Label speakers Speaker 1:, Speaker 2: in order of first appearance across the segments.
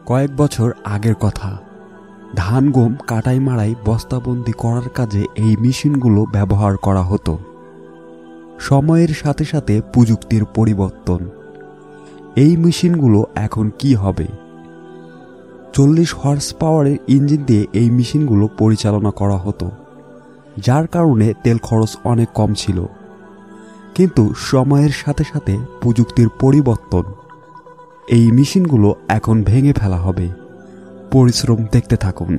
Speaker 1: কয়েক বছর আগের কথা। ধান গম কাটাই মাড়াই বস্তাবন্দি করার কাজে এই মেশিনগুলো ব্যবহার করা হতো। সময়ের সাথে সাথে প্রযুক্তির পরিবর্তন। এই মেশিনগুলো এখন কি হবে? 40 হর্স পাওয়ারের ইঞ্জিন দিয়ে এই মেশিনগুলো পরিচালনা করা হতো, যার কারণে তেল খরচ অনেক কম ছিল। কিন্তু সময়ের সাথে সাথে প্রযুক্তির পরিবর্তন, এই মেশিনগুলো এখন ভেঙে ফেলা হবে। পরিশ্রম দেখতে থাকুন।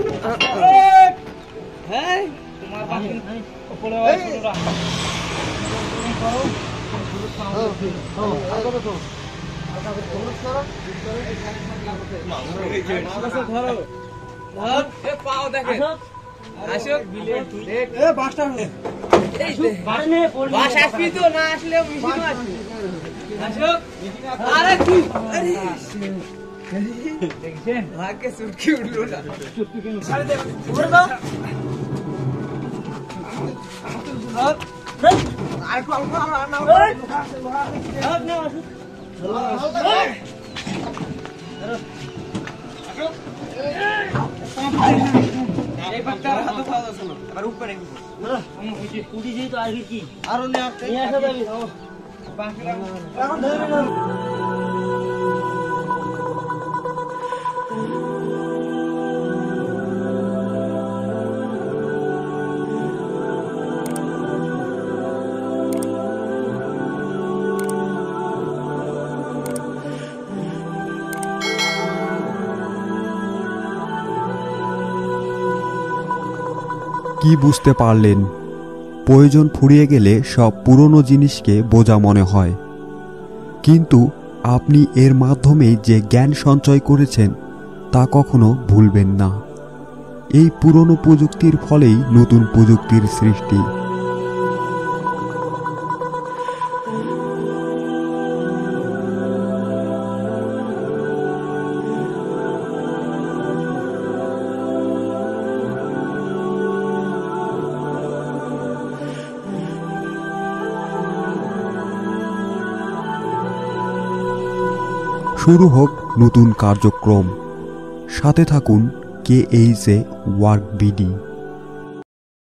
Speaker 2: ভাগ্যে চুটকি উঠলো না।
Speaker 1: কি বুঝতে পারলেন? প্রয়োজন ফুরিয়ে গেলে সব পুরনো জিনিসকে বোঝা মনে হয়, কিন্তু আপনি এর মাধ্যমে যে জ্ঞান সঞ্চয় করেছেন তা কখনো ভুলবেন না। এই পুরনো প্রযুক্তির ফলেই নতুন প্রযুক্তির সৃষ্টি। শুরু হোক নতুন কার্যক্রম। সাথে থাকুন KHA ওয়ার্ক বিডি।